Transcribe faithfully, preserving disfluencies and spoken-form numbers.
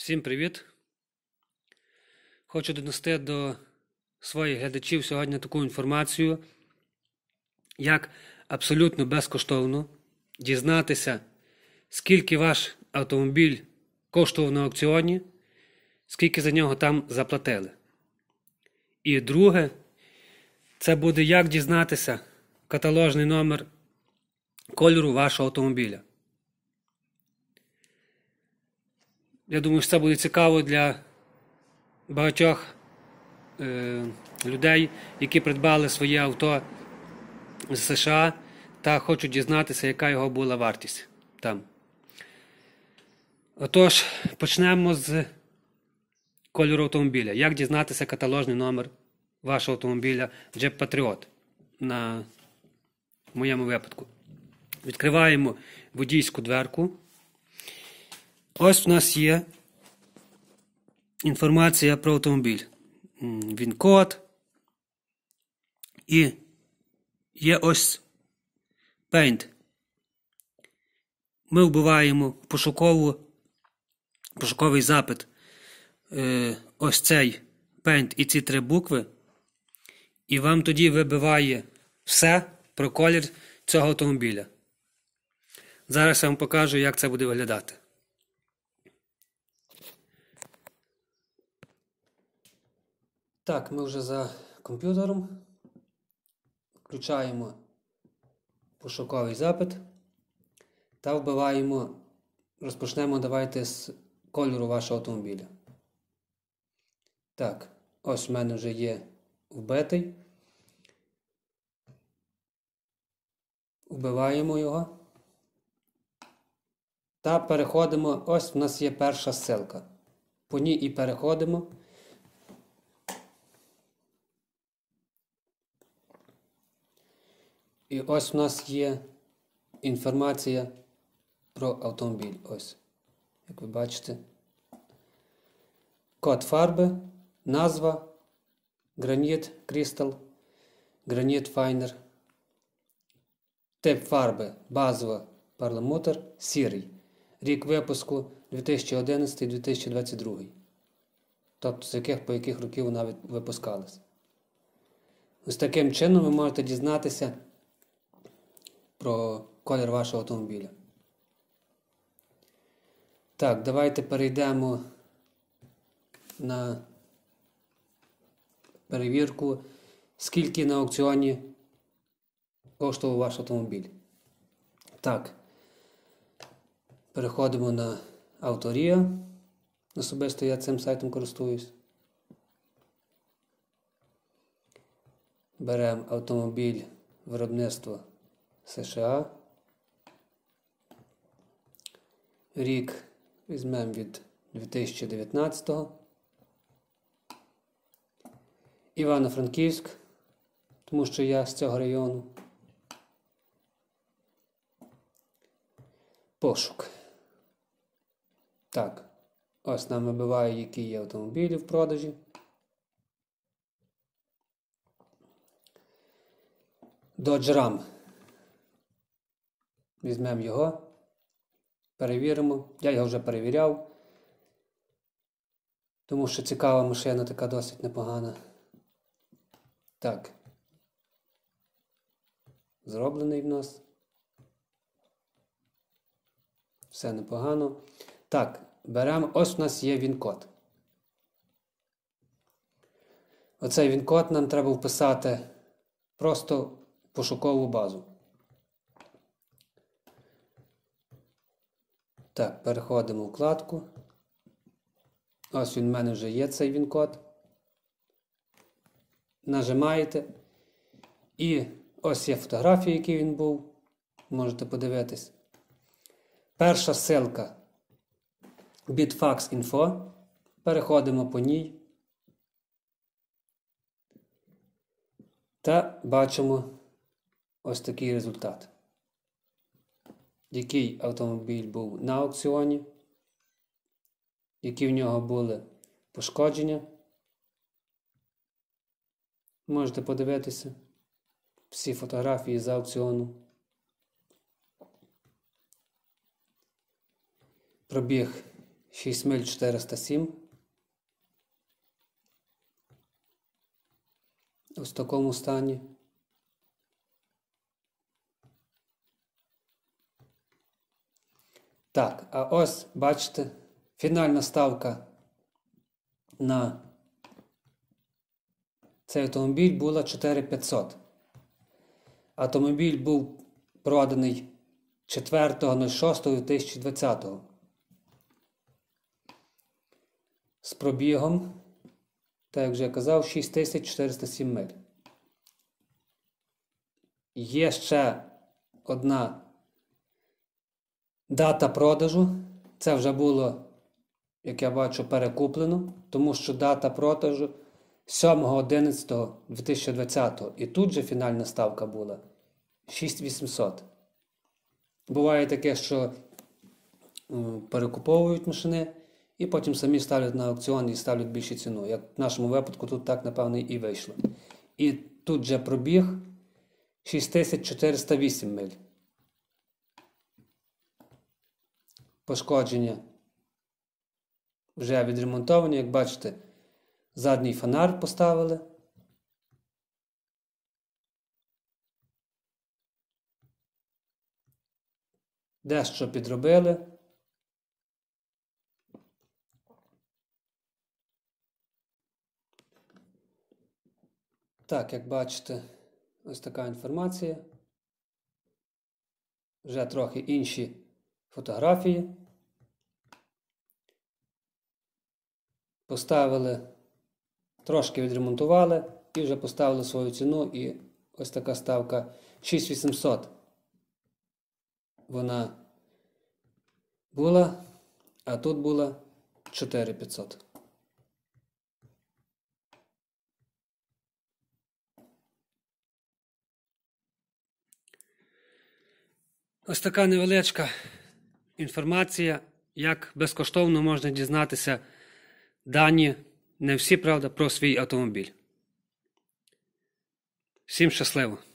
Всім привіт! Хочу донести до своїх глядачів сьогодні таку інформацію, як абсолютно безкоштовно дізнатися, скільки ваш автомобіль коштував на аукціоні, скільки за нього там заплатили. І друге, це буде як дізнатися каталожний номер кольору вашого автомобіля. Я думаю, що це буде цікаво для багатьох е, людей, які придбали своє авто з США та хочуть дізнатися, яка його була вартість там. Отож, почнемо з кольору автомобіля. Як дізнатися каталожний номер вашого автомобіля Jeep Patriot на моєму випадку. Відкриваємо водійську дверку. Ось у нас є інформація про автомобіль. Він-код. І є ось Paint. Ми вбиваємо в пошукову, пошуковий запит е, ось цей Paint і ці три букви. І вам тоді вибиває все про колір цього автомобіля. Зараз я вам покажу, як це буде виглядати. Так, ми вже за комп'ютером. Включаємо пошуковий запит та вбиваємо, розпочнемо давайте з кольору вашого автомобіля. Так, ось в мене вже є вбитий. Вбиваємо його. Та переходимо, ось в нас є перша ссылка. По ній і переходимо. І ось у нас є інформація про автомобіль. Ось, як ви бачите. Код фарби, назва, Granite Crystal, Granite Finer. Тип фарби базова перламутр, сірий. Рік випуску дві тисячі одинадцятий - дві тисячі двадцять другий. Тобто з яких по яких років вона випускалась. Ось таким чином ви можете дізнатися про колір вашого автомобіля. Так, давайте перейдемо на перевірку, скільки на аукціоні коштував ваш автомобіль. Так, переходимо на Авторія. Особисто я цим сайтом користуюсь. Беремо автомобіль виробництва США. Рік візьмемо від дві тисячі дев'ятнадцятого. Івано-Франківськ, тому що я з цього району. Пошук. Так, ось нам вибиває, які є автомобілі в продажі. Dodge Ram. Візьмемо його, перевіримо. Я його вже перевіряв, тому що цікава машина, така досить непогана. Так. Зроблений в нас. Все непогано. Так, беремо, ось у нас є він-код. Оцей він-код нам треба вписати просто в пошукову базу. Так, переходимо в вкладку. Ось він в мене вже є, цей він-код. Нажимаєте. І ось є фотографія, який він був. Можете подивитись. Перша ссылка Bitfax.info. Переходимо по ній. Та бачимо ось такий результат. Який автомобіль був на аукціоні, які в нього були пошкодження. Можете подивитися всі фотографії з аукціону. Пробіг шість миль чотириста сім. Ось в такому стані. Так, а ось, бачите, фінальна ставка на цей автомобіль була чотири тисячі п'ятсот. Автомобіль був проданий четвертого шостого дві тисячі двадцятого. З пробігом, так як вже я казав, шість тисяч чотириста сім миль. Є ще одна дата продажу. Це вже було, як я бачу, перекуплено, тому що дата продажу сьомого одинадцятого дві тисячі двадцятого. І тут же фінальна ставка була шість тисяч вісімсот. Буває таке, що перекуповують машини і потім самі ставлять на аукціон і ставлять більшу ціну. Як в нашому випадку тут так, напевно, і вийшло. І тут же пробіг шість тисяч чотириста вісім миль. Пошкодження вже відремонтовані. Як бачите, задній фонар поставили. Дещо підробили. Так, як бачите, ось така інформація. Вже трохи інші фотографії. Поставили, трошки відремонтували і вже поставили свою ціну. І ось така ставка шість тисяч вісімсот. Вона була, а тут була чотири тисячі п'ятсот. Ось така невеличка інформація, як безкоштовно можна дізнатися дані, не всі, правда, про свій автомобіль. Всім щасливо!